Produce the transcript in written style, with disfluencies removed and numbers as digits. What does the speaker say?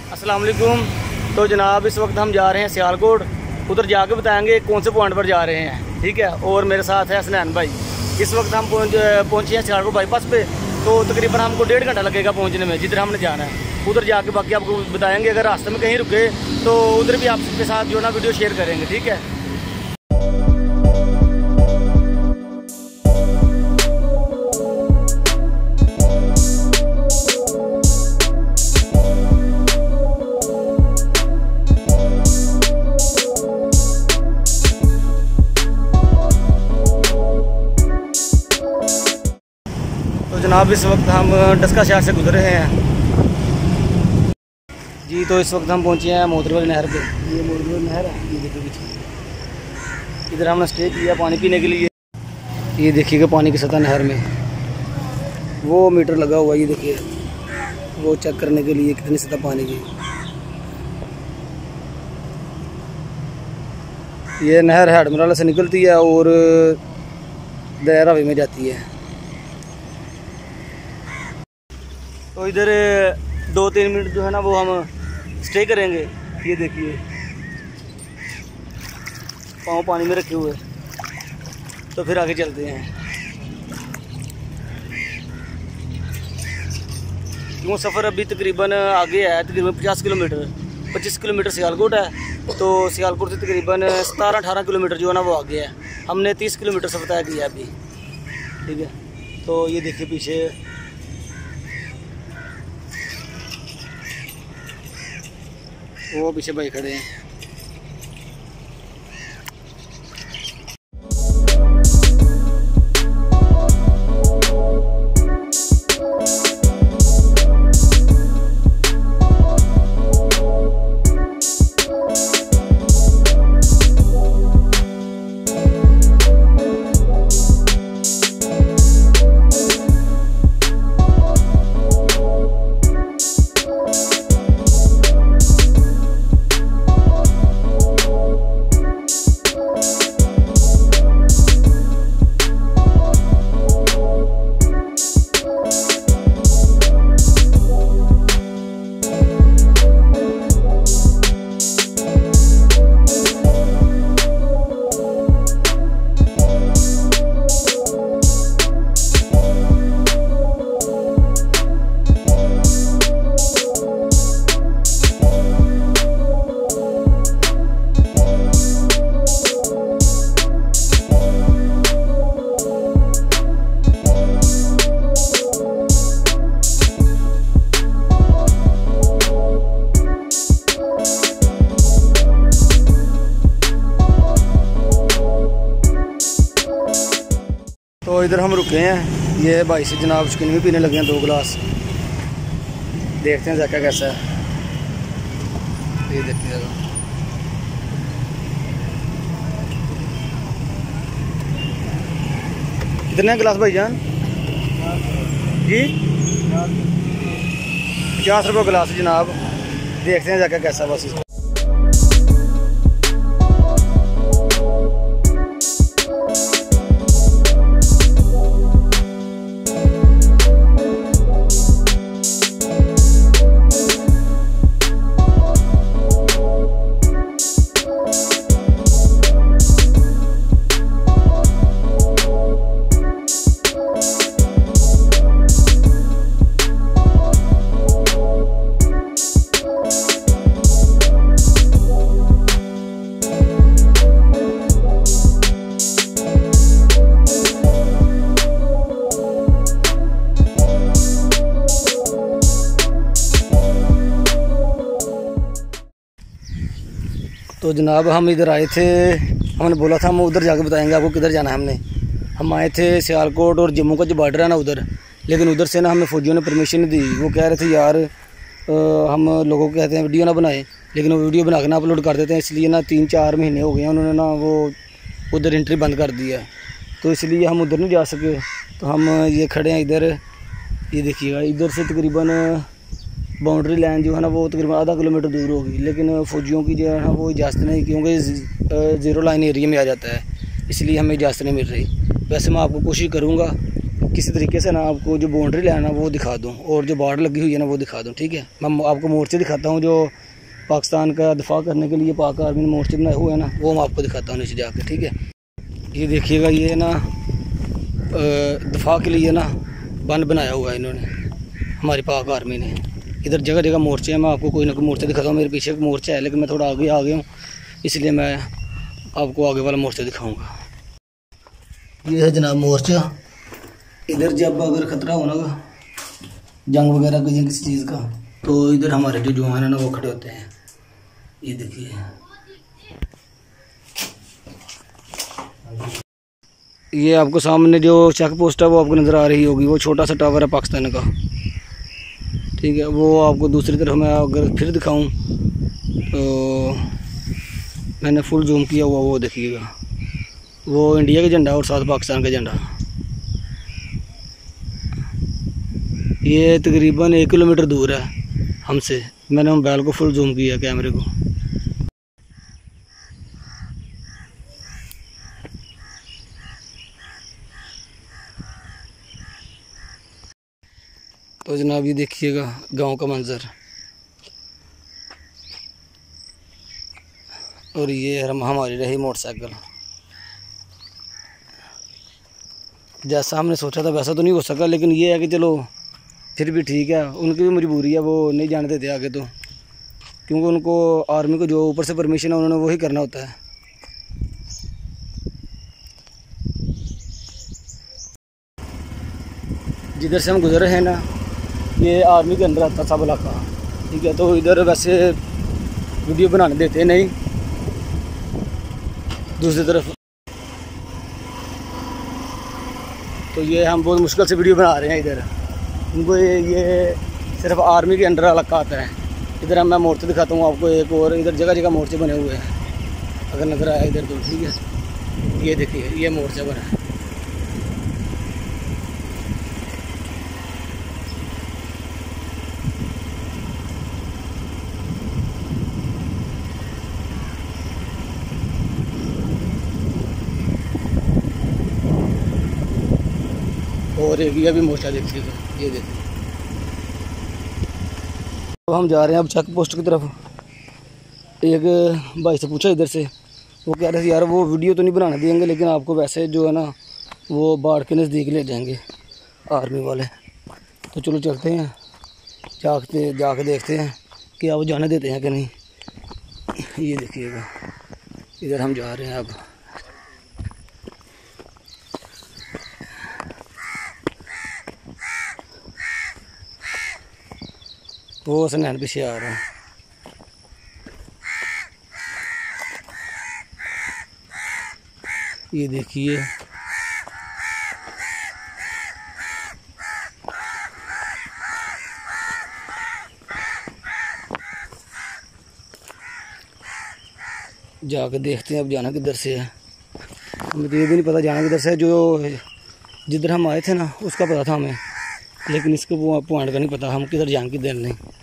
अस्सलाम वालेकुम। तो जनाब इस वक्त हम जा रहे हैं सियालकोट, उधर जाके बताएंगे कौन से पॉइंट पर जा रहे हैं, ठीक है। और मेरे साथ है हसनैन भाई। इस वक्त हम पहुँचे हैं सियालकोट बाईपास पे, तो तकरीबन हमको 1.5 घंटा लगेगा पहुँचने में जिधर हमने जाना है। उधर जाके बाकी आपको बताएंगे, अगर रास्ते में कहीं रुके तो उधर भी आपके साथ जो ना वीडियो शेयर करेंगे, ठीक है। जनाब इस वक्त हम डस्का शहर से गुजर रहे हैं जी। तो इस वक्त हम पहुंचे हैं मोतरी वाली नहर पे। ये मोतरी वाली नहर है, ये देखिए पीछे। इधर हमने स्टे किया पानी पीने के लिए। ये देखिएगा पानी की सतह नहर में वो मीटर लगा हुआ है, ये देखिए वो चेक करने के लिए कितनी सतह पानी की। ये नहर हेडमराला से निकलती है और दरिया में जाती है। तो इधर 2-3 मिनट जो है ना वो हम स्टे करेंगे। ये देखिए पाँव पानी में रखे हुए, तो फिर आगे चलते हैं। क्यों सफ़र अभी तकरीबन आगे है, तकरीबन 50 किलोमीटर, 25 किलोमीटर सियालकोट है। तो सियालकोट से तकरीबन 17-18 किलोमीटर जो है ना वो आगे है। हमने 30 किलोमीटर सफ़र तय किया अभी, ठीक है। तो ये देखिए पीछे वो पीछे भाई खड़े हैं। तो इधर हम रुके हैं। ये भाई से जनाब चिकन भी पीने लगे हैं 2 गिलास। देखते हैं जाके कैसा है, ये देखते हैं। कितने गिलास भाईजान जी? 50 रुपये गिलास जनाब। देखते हैं जाके कैसा बस। तो जनाब हम इधर आए थे, हमने बोला था हम उधर जाके बताएंगे आपको किधर जाना है। हम आए थे सियालकोट और जम्मू का जो बॉर्डर है ना उधर, लेकिन उधर से ना हमें फौजियों ने परमिशन नहीं दी। वो कह रहे थे यार हम लोगों को कहते हैं वीडियो ना बनाए, लेकिन वो वीडियो बना के ना अपलोड कर देते हैं। इसलिए ना 3-4 महीने हो गए हैं उन्होंने ना वो उधर एंट्री बंद कर दिया, तो इसलिए हम उधर नहीं जा सके। तो हम ये खड़े हैं इधर, ये देखिएगा। इधर से तकरीबन बाउंड्री लाइन जो है ना वो तकरीबन आधा किलोमीटर दूर होगी, लेकिन फ़ौजियों की जो है ना वो इजाज़त नहीं, क्योंकि ज़ीरो लाइन एरिया में आ जाता है, इसलिए हमें इजाज़त नहीं मिल रही। वैसे मैं आपको कोशिश करूँगा किसी तरीके से ना आपको जो बाउंड्री लाइन है वो दिखा दूँ और जो बॉर्डर लगी हुई है ना वो दिखा दूँ। ठीक है, मैं आपको मोर्चे दिखाता हूँ जो पाकिस्तान का दिफा करने के लिए पाक आर्मी ने मोर्चे बनाए हुए हैं ना, वो मैं आपको दिखाता हूँ नीचे जाकर। ठीक है, ये देखिएगा, ये ना दिफा के लिए ना बंद बनाया हुआ है इन्होंने, हमारी पाक आर्मी ने। इधर जगह जगह मोर्चे हैं, मैं आपको कोई ना कोई मोर्चे दिखाता हूँ। मेरे पीछे एक मोर्चा है लेकिन मैं थोड़ा आगे आ गया हूँ, इसलिए मैं आपको आगे वाला मोर्चा दिखाऊंगा। ये है जनाब मोर्चा। इधर जब अगर ख़तरा हो ना जंग वगैरह का या किसी चीज़ का, तो इधर हमारे जो जवान है ना वो खड़े होते हैं। ये देखिए, ये आपको सामने जो चेक पोस्ट है वो आपको नज़र आ रही होगी, वो छोटा सा टावर है पाकिस्तान का। ठीक है, वो आपको दूसरी तरफ मैं अगर फिर दिखाऊं तो मैंने फुल जूम किया हुआ, वो देखिएगा, वो इंडिया का झंडा और साथ पाकिस्तान का झंडा। ये तकरीबन 1 किलोमीटर दूर है हमसे। मैंने मोबाइल को फुल जूम किया, कैमरे को। तो जनाब ये देखिएगा गांव का मंजर, और ये हमारी रही मोटरसाइकिल। जैसा हमने सोचा था वैसा तो नहीं हो सका, लेकिन ये है कि चलो फिर भी ठीक है। उनकी भी मजबूरी है, वो नहीं जाने देते आगे, तो क्योंकि उनको आर्मी को जो ऊपर से परमिशन है उन्होंने वही करना होता है। जिधर से हम गुजर रहे हैं ना, ये आर्मी के अंदर आता सब इलाका। ठीक है, तो इधर वैसे वीडियो बनाने देते नहीं। दूसरी तरफ तो ये हम बहुत मुश्किल से वीडियो बना रहे हैं इधर। उनको ये सिर्फ आर्मी के अंडर इलाका आता है। इधर मैं मोर्चे दिखाता हूँ आपको एक और, इधर जगह जगह मोर्चे बने हुए हैं, अगर नजर आया इधर तो। ठीक है, ये देखिए, ये मोर्चा बना है। और एक ये भी मोर्चा देखिएगा, ये देखिए। तो हम जा रहे हैं अब चेक पोस्ट की तरफ। एक भाई से पूछा इधर से, वो कह रहे थे यार वो वीडियो तो नहीं बनाने देंगे, लेकिन आपको वैसे जो है ना वो बाढ़ के नज़दीक ले जाएंगे आर्मी वाले। तो चलो चलते हैं, जाके देखते हैं कि आप जाने देते हैं कि नहीं। ये देखिएगा, इधर हम जा रहे हैं अब। वो सनैन पीछे आ रहा है। ये देखिए, जाके देखते हैं अब जाना किधर से है। हमें तो ये भी नहीं पता जाना किधर से है। जो जिधर हम आए थे ना उसका पता था हमें, लेकिन इसको वो पॉइंट का नहीं पता हम किधर जाएंगे किधर नहीं।